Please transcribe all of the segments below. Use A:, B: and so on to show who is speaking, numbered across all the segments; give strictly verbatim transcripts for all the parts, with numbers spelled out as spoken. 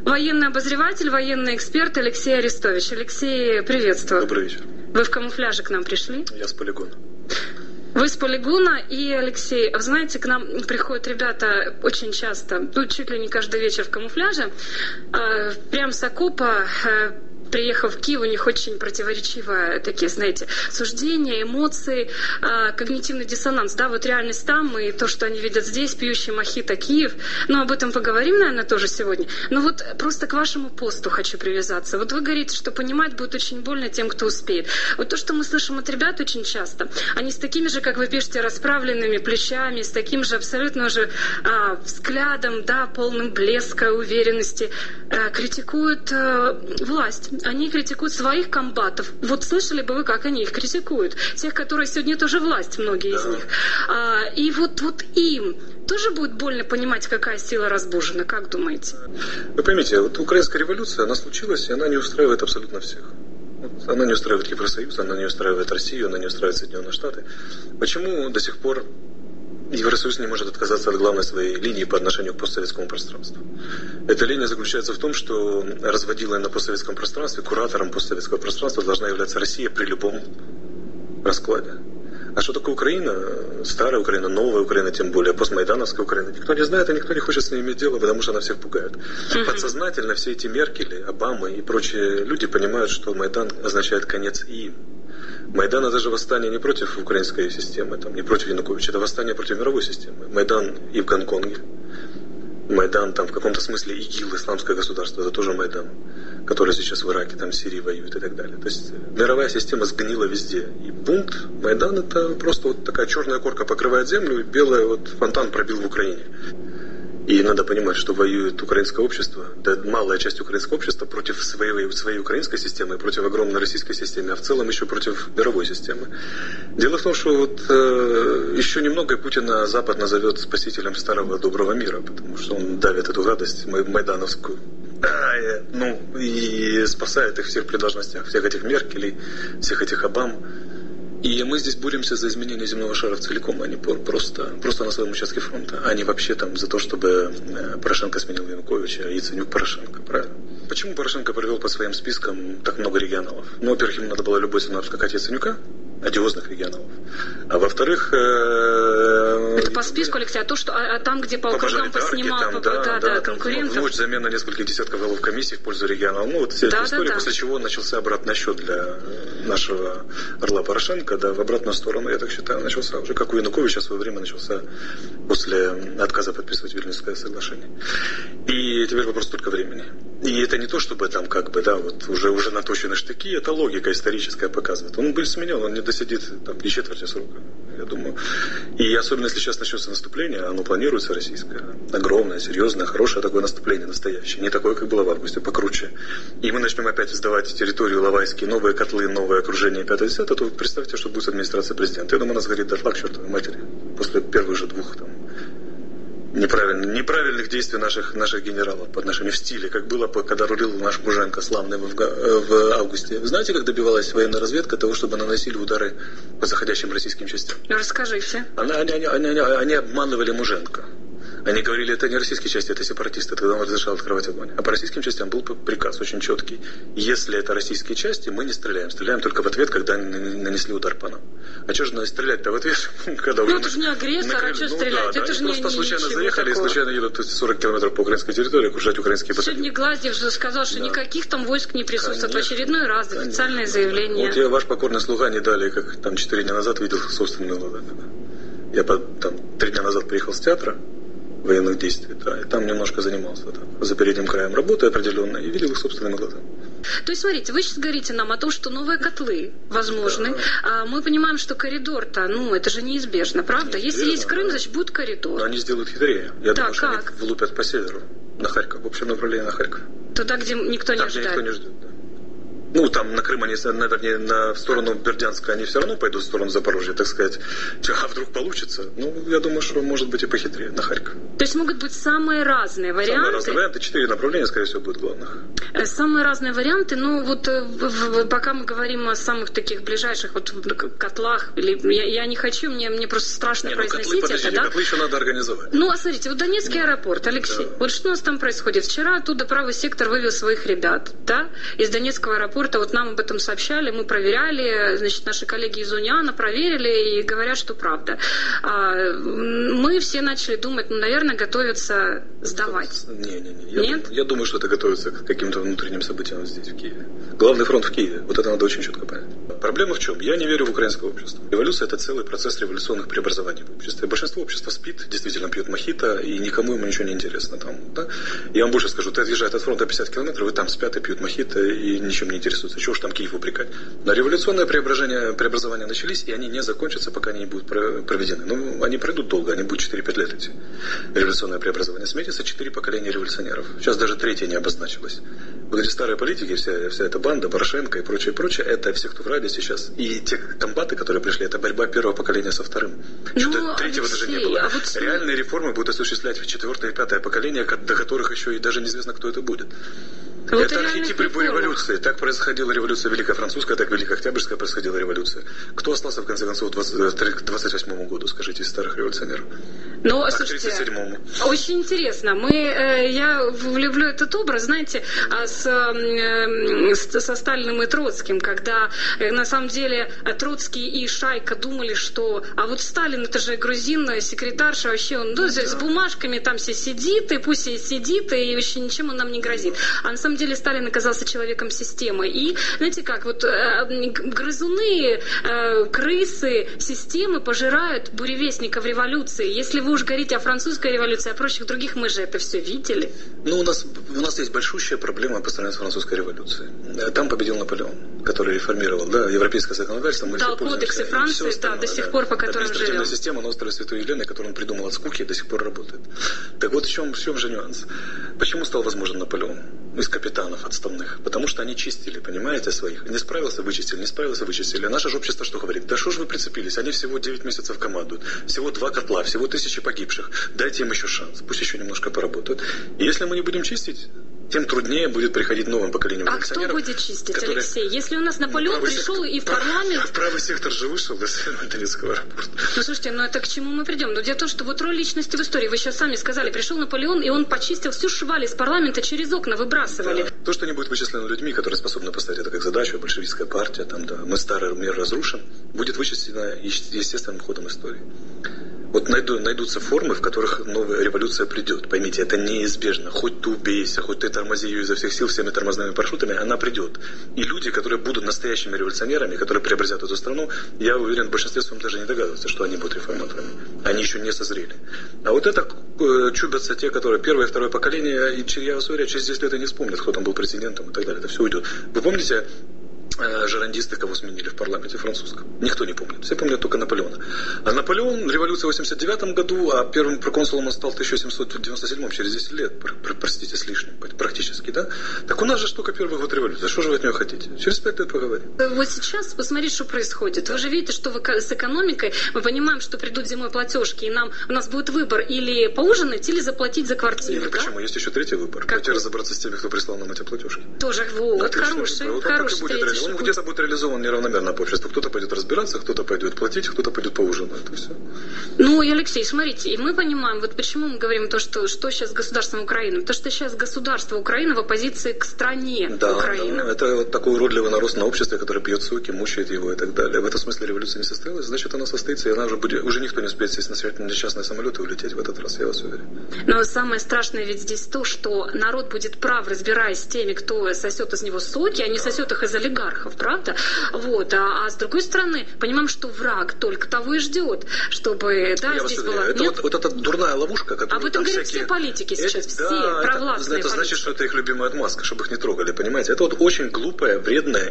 A: Военный обозреватель, военный эксперт Алексей Арестович. Алексей, приветствую.
B: Добрый вечер.
A: Вы в камуфляже к нам пришли?
B: Я с полигона.
A: Вы с полигона, и, Алексей, вы знаете, к нам приходят ребята очень часто, ну, чуть ли не каждый вечер в камуфляже, э, прям с окопа, э, приехав в Киев, у них очень противоречивые такие, знаете, суждения, эмоции, э, когнитивный диссонанс, да, вот реальность там и то, что они видят здесь, пьющий мохито Киев, но об этом поговорим, наверное, тоже сегодня. Но вот просто к вашему посту хочу привязаться. Вот вы говорите, что понимать будет очень больно тем, кто успеет. Вот то, что мы слышим от ребят очень часто, они с такими же, как вы пишете, расправленными плечами, с таким же абсолютно уже а, взглядом, да, полным блеска, уверенности, а, критикуют а, власть. Они критикуют своих комбатов. Вот слышали бы вы, как они их критикуют? Тех, которые сегодня тоже власть, многие да. из них. А, и вот, вот им тоже будет больно понимать, какая сила разбужена, как думаете?
B: Вы поймите, вот украинская революция, она случилась, и она не устраивает абсолютно всех. Вот она не устраивает Евросоюз, она не устраивает Россию, она не устраивает Соединенные Штаты. Почему до сих пор Евросоюз не может отказаться от главной своей линии по отношению к постсоветскому пространству? Эта линия заключается в том, что разводилой на постсоветском пространстве, куратором постсоветского пространства должна являться Россия при любом раскладе. А что такое Украина? Старая Украина, новая Украина, тем более постмайдановская Украина. Никто не знает, и никто не хочет с ней иметь дело, потому что она всех пугает. Подсознательно все эти Меркели, Обамы и прочие люди понимают, что Майдан означает конец и им. Майдан — это же восстание не против украинской системы, там, не против Януковича, это восстание против мировой системы. Майдан и в Гонконге. Майдан, там, в каком-то смысле ИГИЛ, исламское государство, это тоже Майдан, который сейчас в Ираке, там, в Сирии воюет и так далее. То есть мировая система сгнила везде. И бунт, Майдан — это просто вот такая черная корка покрывает землю, и белый вот фонтан пробил в Украине. И надо понимать, что воюет украинское общество, да, малая часть украинского общества против своей, своей украинской системы, против огромной российской системы, а в целом еще против мировой системы. Дело в том, что вот э, еще немного и Путина Запад назовет спасителем старого доброго мира, потому что он давит эту гадость майдановскую. А, и, ну, и спасает их всех при должностях, всех этих Меркелей, всех этих Обам. И мы здесь боремся за изменение земного шара целиком, а не просто, просто на своем участке фронта, а не вообще там за то, чтобы Порошенко сменил Януковича, а Яценюк Порошенко, правильно? Почему Порошенко привел по своим спискам так много регионалов? Ну, во-первых, ему надо было любой ценой обскакать Яценюка, одиозных регионалов. А во-вторых... Э,
A: это по списку, Алексей, а то, что а, а там, где по, по округам поснимал,
B: там,
A: по,
B: да,
A: да,
B: да,
A: да, конкурентов.
B: Вновь замена нескольких десятков голов комиссий в пользу регионалов. Ну, вот вся эта да, история, да, да. После чего начался обратный счет для нашего орла Порошенко, да, в обратную сторону, я так считаю, начался уже, как у Януковича в свое время начался после отказа подписывать Вильнюсское соглашение. И теперь вопрос только времени. И это не то, чтобы там как бы, да, вот уже, уже наточены штыки, это логика историческая показывает. Он был сменен, он не досидит там ни четверти срока, я думаю. И особенно, если сейчас начнется наступление, оно планируется российское, огромное, серьезное, хорошее такое наступление, настоящее. Не такое, как было в августе, покруче. И мы начнем опять сдавать территорию Иловайские, новые котлы, новое окружение пятое-десятое, то представьте, что будет с администрацией президента. Я думаю, она сгорит дотла к чертовой матери после первых же двух там неправильных, неправильных действий наших, наших генералов по отношению в стиле, как было, когда рулил наш Муженко славный в, в августе. Вы знаете, как добивалась военная разведка того, чтобы наносили удары по заходящим российским частям?
A: Расскажите.
B: Она, они, они, они, они обманывали Муженко. Они говорили, это не российские части, это сепаратисты. Тогда он разрешал открывать огонь. А по российским частям был приказ очень четкий. Если это российские части, мы не стреляем. Стреляем только в ответ, когда они нанесли удар по нам. А что же стрелять-то в ответ? Когда
A: ну
B: уже
A: это же не агрессор, накрыли... а что ну, стрелять?
B: Да,
A: это
B: да,
A: же
B: просто
A: не,
B: случайно
A: не
B: заехали
A: такого.
B: И случайно едут сорок километров по украинской территории окружать украинские батальоны.
A: Сегодня Глазьев же сказал, что да. никаких там войск не присутствует. Конечно, в очередной раз конечно. Официальное заявление.
B: Вот я, ваш покорный слуга, не дали, как там четыре дня назад видел собственными глазами. Я там три дня назад приехал с театра военных действий, да, и там немножко занимался так, за передним краем работы определенно и видел их собственными глазами.
A: То есть, смотрите, вы сейчас говорите нам о том, что новые котлы возможны. Да. А мы понимаем, что коридор-то, ну, это же неизбежно, правда? Неизбежно, если есть Крым, да. значит, будет коридор.
B: Но они сделают хитрее. Я
A: да,
B: думаю, что
A: как?
B: они влупят по северу, на Харьков, в общем направлении на Харьков.
A: Туда, где никто не
B: там,
A: ожидает.
B: Где никто не ждет, да. Ну, там на Крым они, наверное, на, в сторону Бердянска они все равно пойдут в сторону Запорожья, так сказать. А вдруг получится? Ну, я думаю, что может быть и похитрее, на Харьков.
A: То есть могут быть самые разные варианты?
B: Самые разные варианты. Четыре направления, скорее всего, будут главных.
A: Самые разные варианты. Ну, вот пока мы говорим о самых таких ближайших вот котлах, или я, я не хочу, мне, мне просто страшно не, произносить
B: ну, котлы,
A: это, да?
B: Котлы еще надо организовать.
A: Ну, а смотрите, вот Донецкий ну, аэропорт, Алексей, да. Вот что у нас там происходит? Вчера оттуда правый сектор вывел своих ребят, да, из Донецкого аэропорта, вот нам об этом сообщали, мы проверяли, значит, наши коллеги из УНИАНа проверили и говорят, что правда. Мы все начали думать, ну, наверное, готовятся сдавать.
B: Не-не-не, я,
A: Нет?
B: Думаю, я думаю, что это готовится к каким-то внутренним событиям здесь, в Киеве. Главный фронт в Киеве, вот это надо очень четко понять. Проблема в чем? Я не верю в украинское общество. Революция – это целый процесс революционных преобразований в обществе. Большинство общества спит, действительно пьет мохито, и никому ему ничего не интересно там. Да? Я вам больше скажу, ты отъезжаешь от фронта пятьдесят километров, и там спят и пьют мохито, и ничем не интересуются. Чего ж там Киев упрекать? Но революционные преображения, преобразования начались, и они не закончатся, пока они не будут проведены. Ну, они пройдут долго, они будут четыре-пять лет идти. Революционное преобразование сметится, четыре поколения революционеров. Сейчас даже третье не обозначилось. Вот эти старые политики, вся, вся эта банда, Порошенко и прочее, прочее, это все, кто в Раде сейчас. И те комбаты, которые пришли, это борьба первого поколения со вторым. Что-то ну, третьего Алексей, даже не было. А вот реальные реформы будут осуществлять в четвертое и пятое поколение, до которых еще и даже неизвестно, кто это будет. Вот это архетип любой революции. Так происходила революция Великая Французская, так Великая Октябрьская происходила революция. Кто остался, в конце концов, к двадцать восьмому году, скажите, из старых революционеров?
A: Ну, а слушайте, к тридцать седьмому. Очень интересно. Мы, э, я люблю этот образ, знаете, с, э, со Сталиным и Троцким, когда э, на самом деле Троцкий и Шайка думали, что а вот Сталин это же грузин, секретарша, вообще он ну, да. с бумажками там все сидит, и пусть и сидит, и вообще ничем он нам не грозит. А на самом деле Сталин оказался человеком системы. И, знаете как, вот э, грызуны, э, крысы системы пожирают буревестников революции. Если вы уж говорите о французской революции, о прочих других, мы же это все видели.
B: Ну, у нас, у нас есть большущая проблема по сравнению с французской революцией. Там победил Наполеон, который реформировал, да, европейское законодательство. Мы
A: дал кодексы Франции, да, до сих да, пор, по которым живем.
B: Административная система на острове Святой Елены, которую он придумал от скуки, до сих пор работает. Так вот, в чем, в чем же нюанс? Почему стал возможен Наполеон? Из капитанов отставных. Потому что они чистили, понимаете, своих. Не справился, вычистили, не справился, вычистили. А наше же общество что говорит? Да что ж вы прицепились? Они всего девять месяцев командуют. Всего два котла, всего тысячи погибших. Дайте им еще шанс. Пусть еще немножко поработают. И если мы не будем чистить, тем труднее будет приходить новым поколениям
A: а кто будет чистить, которые... Алексей? Если у нас Наполеон ну, пришел
B: сектор...
A: и в парламент...
B: Правый сектор же вышел из Донецкого аэропорта.
A: Ну, слушайте, ну это к чему мы придем? Но дело в том, что вот роль личности в истории, вы сейчас сами сказали, пришел Наполеон, и он почистил всю шваль из парламента, через окна выбрасывали.
B: Да. То, что не будет вычислено людьми, которые способны поставить это как задачу, большевистская партия, там, да, мы старый мир разрушим, будет вычислено естественным ходом истории. Вот найду, найдутся формы, в которых новая революция придет. Поймите, это неизбежно. Хоть ты убейся, хоть ты тормози ее изо всех сил всеми тормозными парашютами, она придет. И люди, которые будут настоящими революционерами, которые преобразят эту страну, я уверен, в большинстве своем даже не догадываются, что они будут реформаторами. Они еще не созрели. А вот это э, чубятся те, которые первое и второе поколение, и я вас уверяю, через десять лет и не вспомнят, кто там был президентом и так далее. Это все уйдет. Вы помните жерандисты, кого сменили в парламенте французском? Никто не помнит. Все помнят только Наполеона. А Наполеон, революция в восемьдесят девятом году, а первым проконсулом он стал в тысяча семьсот девяносто седьмом, через десять лет, простите, с лишним, практически, да? Так у нас же только первый год революции. Что же вы от нее хотите? Через пять лет поговорим.
A: Вот сейчас посмотрите, что происходит. Вы же видите, что вы с экономикой, мы понимаем, что придут зимой платежки, и нам, у нас будет выбор или поужинать, или заплатить за квартиру.
B: Нет, да? Почему? Есть еще третий выбор. Пойти разобраться с теми, кто прислал нам эти платежки.
A: Тоже, вот, хороший, вот хороший третий.
B: Он где-то будет реализован неравномерно по обществу. Кто-то пойдет разбираться, кто-то пойдет платить, кто-то пойдет поужинать. Это все.
A: Ну, и, Алексей, смотрите, и мы понимаем, вот почему мы говорим то, что, что сейчас с государством Украины. Потому что сейчас государство Украины в оппозиции к стране
B: да,
A: Украины.
B: Да, это вот такой уродливый нарост на обществе, который пьет соки, мучает его и так далее. В этом смысле революция не состоялась, значит, она состоится, и она уже будет, уже никто не успеет сесть на несчастные самолеты и улететь в этот раз, я вас уверен.
A: Но самое страшное ведь здесь то, что народ будет прав, разбираясь с теми, кто сосет из него соки, а не сосет их из олигархов, правда? Вот. А, а с другой стороны, понимаем, что враг только того и ждет, чтобы да, здесь была...
B: Это вот, вот эта дурная ловушка, которая...
A: Об этом говорят всякие... все политики сейчас, это, все
B: да,
A: провластные
B: это, это значит,
A: политики.
B: что это их любимый любимая отмазка, чтобы их не трогали, понимаете? Это вот очень глупое, вредное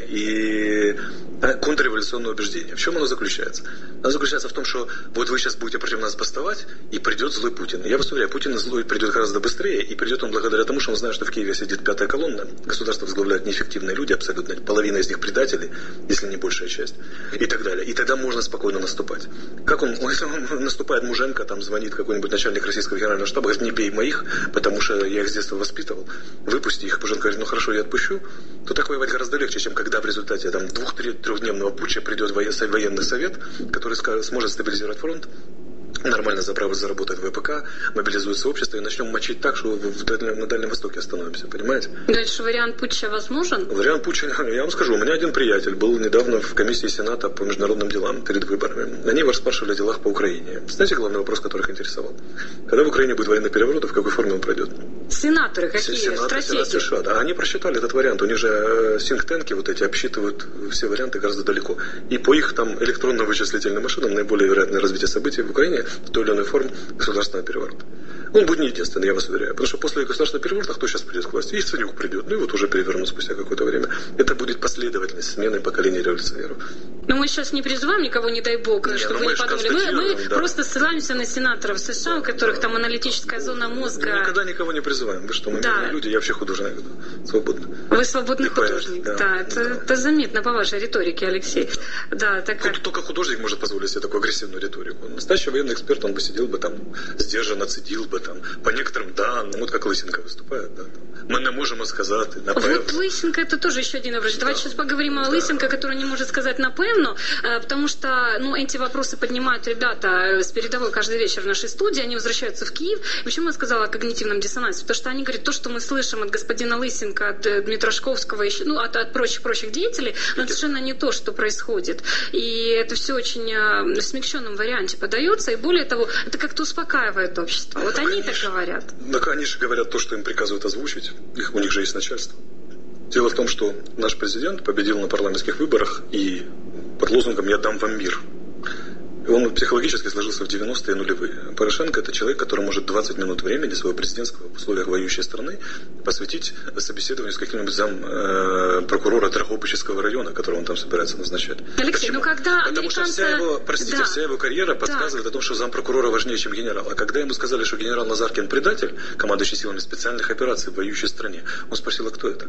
B: и контрреволюционное убеждение. В чем оно заключается? Оно заключается в том, что вот вы сейчас будете против нас бастовать, и придет злой Путин. Я вас уверяю, Путин злой придет гораздо быстрее, и придет он благодаря тому, что он знает, что в Киеве сидит пятая колонна, государство возглавляют неэффективные люди абсолютно, половина из них предатели, если не большая часть, и так далее. И тогда можно спокойно наступать. Как он, если он наступает Муженко, там звонит какой-нибудь начальник российского генерального штаба, говорит, не бей моих, потому что я их с детства воспитывал, выпусти их. Муженко говорит, ну хорошо, я отпущу, то так воевать гораздо легче, чем когда в результате там, двух-трехдневного путча придет военный совет, который скажет, сможет стабилизировать фронт, нормально заработает ВПК, мобилизуется общество и начнем мочить так, что в дальнем, на Дальнем Востоке остановимся, понимаете?
A: Дальше вариант путча возможен?
B: Вариант путча, я вам скажу, у меня один приятель был недавно в комиссии Сената по международным делам перед выборами. Они его расспрашивали о делах по Украине. Знаете, главный вопрос, который их интересовал? Когда в Украине будет военный переворот, и в какой форме он пройдет?
A: Сенаторы какие?
B: Сенаторы,
A: стратегии?
B: Сенат США, да. Они просчитали этот вариант. У них же синктенки вот эти обсчитывают все варианты гораздо далеко. И по их там электронно-вычислительным машинам наиболее вероятное развитие событий в Украине в той или иной форме государственного переворота. Он будет не единственный, я вас уверяю. Потому что после государственного переворота кто сейчас придет к власти? Яценюк придет. Ну и вот уже перевернут спустя какое-то время. Это будет последовательность смены поколений революционеров.
A: Но мы сейчас не призываем никого, не дай бог, не, чтобы вы не подумали. Мы, мы да. просто ссылаемся на сенаторов США, у которых там аналитическая зона мозга.
B: Мы никогда никого не призываем. Вы что, мы да. люди, я вообще художник. Свободный.
A: Вы свободный и художник. Поэт, да, да, это, да. это заметно по вашей риторике, Алексей. Да, так как...
B: Только художник может позволить себе такую агрессивную риторику. Настоящий военный эксперт, он бы сидел бы там, сдержанно цедил бы там, по некоторым данным, вот как Лысенко выступает, да, там, мы не можем сказать, напевно.
A: Вот Лысенко это тоже еще один образ. Давайте да. сейчас поговорим о да. Лысенко, который не может сказать напевно, потому что, ну, эти вопросы поднимают ребята с передовой каждый вечер в нашей студии, они возвращаются в Киев. И почему я сказала о когнитивном диссонансе? Потому что они говорят, то, что мы слышим от господина Лысенко, от Дмитра Шковского, ну, от, от прочих-прочих деятелей, но это совершенно не то, что происходит. И это все очень в смягченном варианте подается, и более того, это как-то успокаивает общество. Вот
B: ну,
A: они так говорят.
B: Ну, они же говорят то, что им приказывают озвучить. Их, у них же есть начальство. Дело в том, что наш президент победил на парламентских выборах и под лозунгом «Я дам вам мир». И он психологически сложился в девяностые нулевые. Порошенко – это человек, который может двадцать минут времени своего президентского в условиях воюющей страны посвятить собеседованию с каким-нибудь зам э, прокурора Драгобычского района, которого он там собирается назначать.
A: Алексей,
B: Почему?
A: ну когда
B: Потому
A: американцы...
B: что вся его, простите, да. вся его карьера подсказывает так. о том, что зампрокурора важнее, чем генерал. А когда ему сказали, что генерал Назаркин предатель, командующий силами специальных операций в воюющей стране, он спросил, а кто это?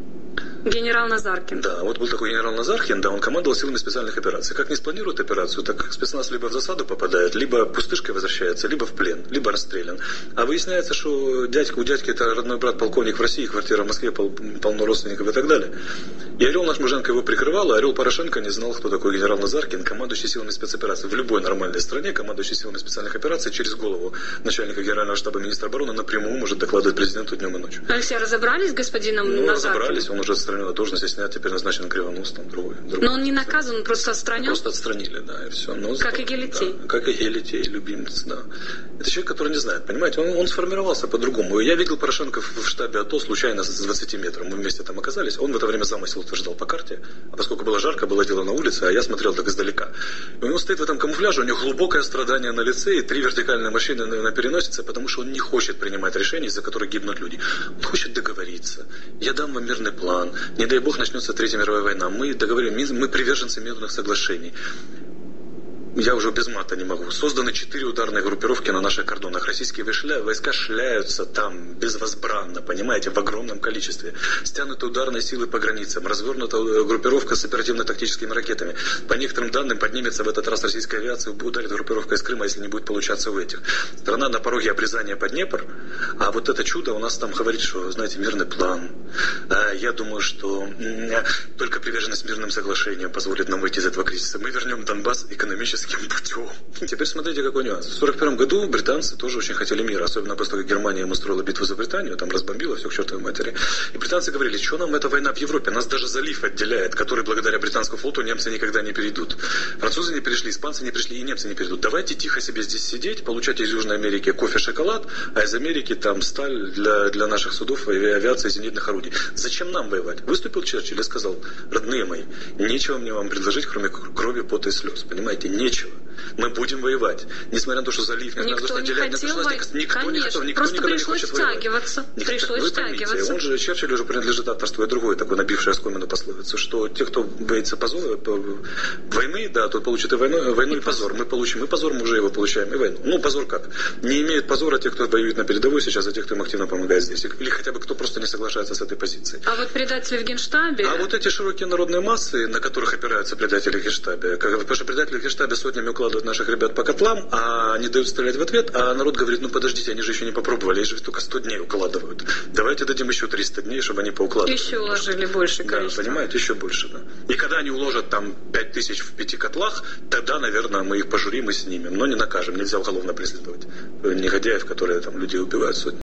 A: Генерал Назаркин.
B: Да, вот был такой генерал Назаркин, да, он командовал силами специальных операций. Как не спланирует операцию, так спецназ либо в засаду попадает, либо пустышкой возвращается, либо в плен, либо расстрелян. А выясняется, что дядька, у дядьки это родной брат полковник в России, квартира в Москве, пол, полно родственников и так далее. И орел наш Муженко его прикрывал, а орел Порошенко не знал, кто такой генерал Назаркин, командующий силами спецопераций. В любой нормальной стране командующий силами специальных операций через голову начальника генерального штаба министра обороны напрямую может докладывать президенту днем и ночью.
A: Алексей, разобрались с господином
B: ну,
A: Назаркиным?
B: разобрались, он уже отстранен от должности, снят, теперь назначен Кривонос, там другой. другой.
A: Но он не наказан, он просто отстранен?
B: Просто отстранили, да, и все. Но,
A: как и Гелетей.
B: Да, как и Гелетей, любимец, да. Это человек, который не знает, понимаете, он, он сформировался по-другому. Я видел Порошенко в, в штабе АТО случайно с двадцати метров, мы вместе там оказались, он в это время замысел утверждал по карте, а поскольку было жарко, было дело на улице, а я смотрел так издалека. И у него стоит в этом камуфляже, у него глубокое страдание на лице и три вертикальные морщины на, на переносице, потому что он не хочет принимать решения, из-за которых гибнут люди. Он хочет договориться. Я дам вам мирный план. Не дай бог начнется Третья мировая война. Мы договоримся, мы приверженцы мирных соглашений. Я уже без мата не могу. Созданы четыре ударные группировки на наших кордонах. Российские войска шляются там безвозбранно, понимаете, в огромном количестве. Стянуты ударные силы по границам. Развернута группировка с оперативно-тактическими ракетами. По некоторым данным поднимется в этот раз российская авиация, ударит группировка из Крыма, если не будет получаться у этих. Страна на пороге обрезания под Днепр. А вот это чудо у нас там говорит, что, знаете, мирный план. Я думаю, что только приверженность мирным соглашениям позволит нам выйти из этого кризиса. Мы вернем Донбасс экономически путем. Теперь смотрите, какой нюанс. В сорок первом году британцы тоже очень хотели мира, особенно после того, как Германия им устроила битву за Британию, там разбомбила все к чертовой матери. И британцы говорили, что нам эта война в Европе, нас даже залив отделяет, который благодаря британскому флоту немцы никогда не перейдут. Французы не перешли, испанцы не пришли и немцы не перейдут. Давайте тихо себе здесь сидеть, получать из Южной Америки кофе, шоколад, а из Америки там сталь для, для наших судов и авиации зенитных орудий. Зачем нам воевать? Выступил Черчилль и сказал, родные мои, нечего мне вам предложить, кроме крови, пота и слез. Понимаете, нечего. Мы будем воевать. Несмотря на то, что залив, несмотря на то, что отделять,
A: не хотел,
B: никто, никто не готов, никто
A: просто
B: никогда не
A: пришлось
B: хочет
A: стягиваться.
B: воевать.
A: Пришлось
B: Вы
A: стягиваться.
B: поймите, он же, Черчилль уже принадлежит авторству и другой, такой набивший оскомину пословицу, что те, кто боится позора, войны, да, тот получит и войну, войну и, и позор. Мы получим и позор, мы уже его получаем, и войну. Ну, позор как? Не имеют позора те, кто воюет на передовой сейчас, а те, кто им активно помогает здесь. Или хотя бы кто просто не соглашается с этой позицией.
A: А вот предатели в Генштабе...
B: А вот эти широкие народные массы, на которых опираются предатели в Генштабе, как, потому что предатели в Генштабе сотнями укладывают наших ребят по котлам, а не дают стрелять в ответ, а народ говорит, ну подождите, они же еще не попробовали, они же только сто дней укладывают. Давайте дадим еще триста дней, чтобы они поукладывали.
A: Еще уложили больше количество.
B: Да, понимаете, еще больше, да. И когда они уложат там пять тысяч в пяти котлах, тогда, наверное, мы их пожурим и снимем, но не накажем, нельзя уголовно преследовать негодяев, которые там людей убивают сотни.